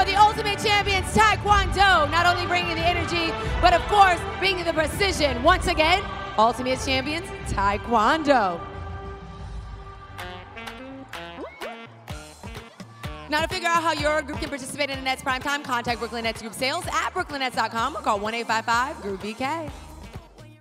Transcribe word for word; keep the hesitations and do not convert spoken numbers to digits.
for the Ultimate Champions Taekwondo. Not only bringing the energy, but of course, bringing the precision. Once again, Ultimate Champions Taekwondo. Now to figure out how your group can participate in the Nets Primetime, contact Brooklyn Nets Group Sales at brooklyn nets dot com or call one eight five five group B K.